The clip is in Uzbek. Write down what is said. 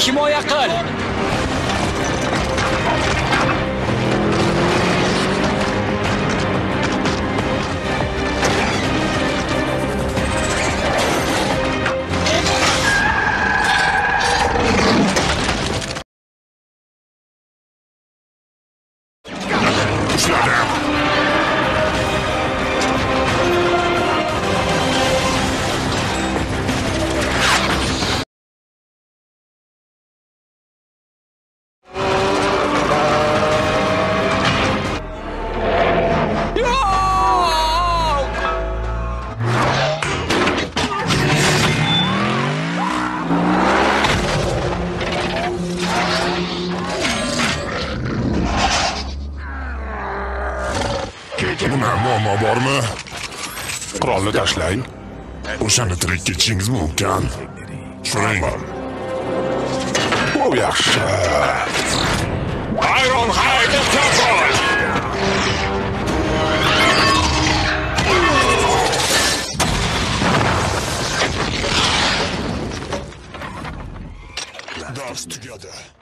himoya qil. Nima muammo bormi? Qurolni tashlang. O'shani tirik ketishingiz mumkin. Turing. Bu yaxshi. Ironhide Temple. Dars tugadi.